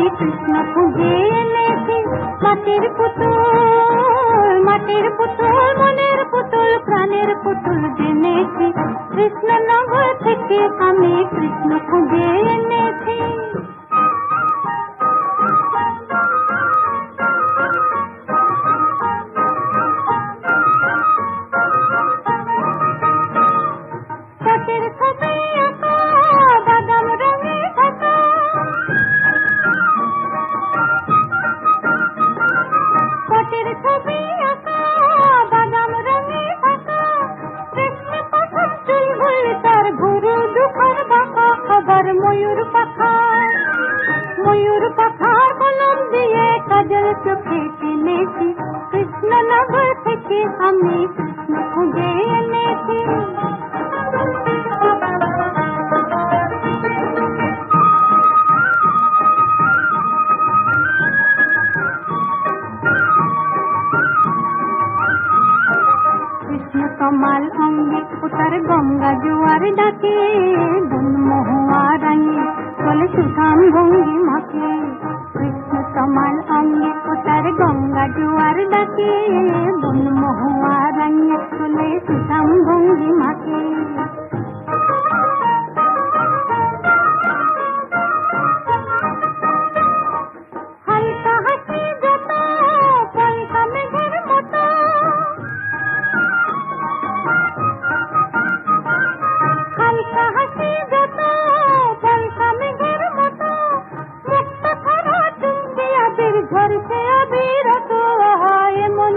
কৃষ্ণ খুঁজে এনেছি। মাটির পুতুল মনের পুতুল প্রাণের পুতুল জেনেছি। কৃষ্ণনগর থেকে আমি কৃষ্ণ খুঁজে এনেছি। পটের ছবি আঁকা বাদাম রঙে ঢাকা, পটের ছবি আঁকা বাদাম রঙে ঢাকা। কৃষ্ণ প্রথম চুল ভুল তার গুরু দুখার বাঁকা। আবার ময়ূর পাখার কলম দিয়ে কাজল চোখে কিনেছি। কৃষ্ণনগর থেকে আমি কৃষ্ণ খুঁজে এনেছি। কৃষ্ণ কমাল অঙ্গে উতার গঙ্গা জোয়ার ডাকে, বন মহুয়া রাঙে চলে সুঠাম ভঙ্গি মাকে। কৃষ্ণ কমাল অঙ্গে উতার গঙ্গা জোয়ার ডাকে, বন মহুয়া রাঙে চলে সুঠাম ভঙ্গি মাকে। হালকা হাসি যত পলকা মেঘের মতো, হালকা হাসি যত পলকা মেঘের মতো। মুক্ত ছাড়া চুম্বি আবির ঝরছে অবিরত। এমন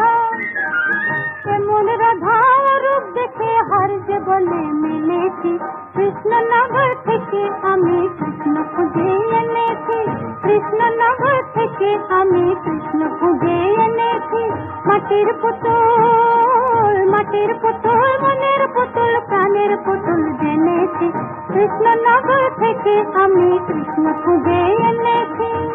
রাধা রূপ দেখে হার যে বলে মিলেছি। কৃষ্ণনগর থেকে আমি কৃষ্ণ খুঁজে এনেছি। কৃষ্ণনগর থেকে আমি কৃষ্ণ খুঁজে এনেছি। মাটির পুতুল মনের পুতুল প্রাণের পুতুল জেনেছি। কৃষ্ণনগর থেকে আমি কৃষ্ণ খুঁজে এনেছি।